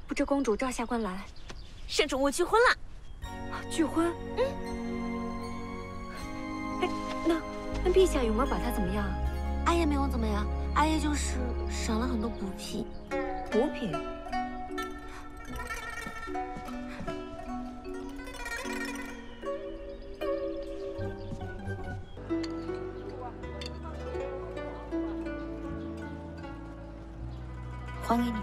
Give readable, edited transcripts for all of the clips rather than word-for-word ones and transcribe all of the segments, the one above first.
不知公主召下官来， 圣主，我拒婚了。 拒婚？哎，那陛下有没有把她怎么样？ 阿爷没有怎么样，阿爷就是赏了很多补品。 补品？ 还给你。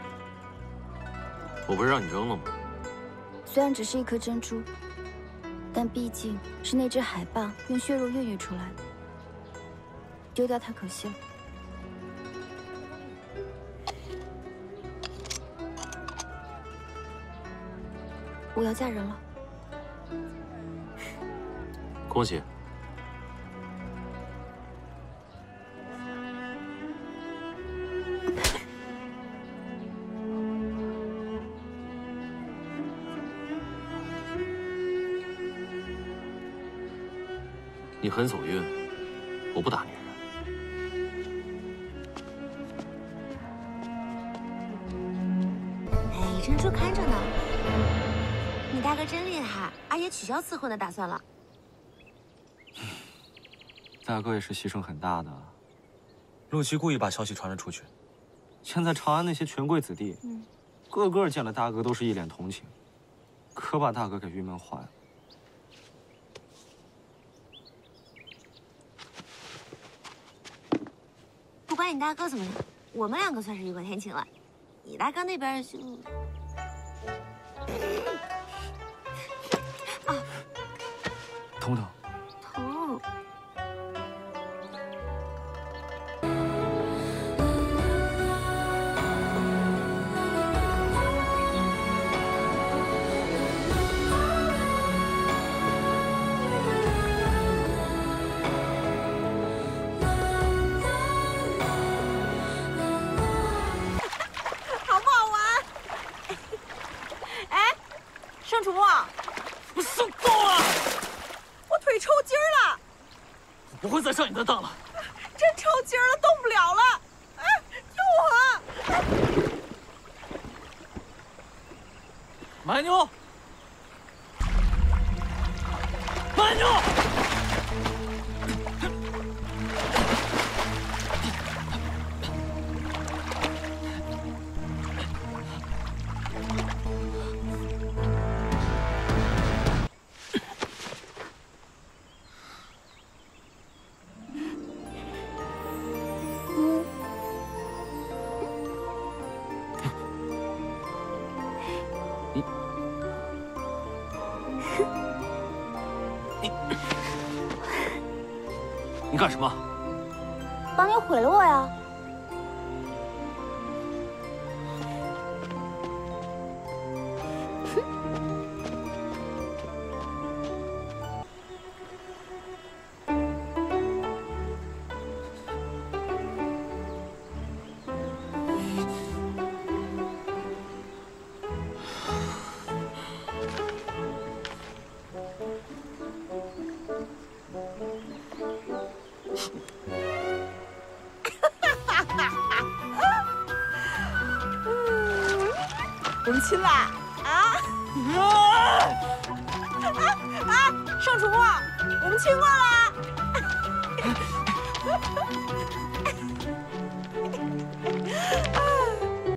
我不是让你扔了吗？ 虽然只是一颗珍珠，但毕竟是那只海蚌用血肉孕育出来的，丢掉它可惜了。我要嫁人了。 恭喜。你很走运，我不打女人。 哎，珍珠看着呢。你大哥真厉害，阿爷取消赐婚的打算了。 大哥也是牺牲很大的。陆琪故意把消息传了出去，现在长安那些权贵子弟，个个见了大哥都是一脸同情，可把大哥给郁闷坏了。 不管你大哥怎么样，我们两个算是雨过天晴了。你大哥那边就……啊， 疼不疼？ 疼。 圣主，我受够了！我腿抽筋了， 我不会再上你的当了。 真抽筋了，动不了了！哎，救我！ 蛮牛，蛮牛！你干什么？ 帮你毁了我呀！ 我们亲啦！圣主，我们亲过啦！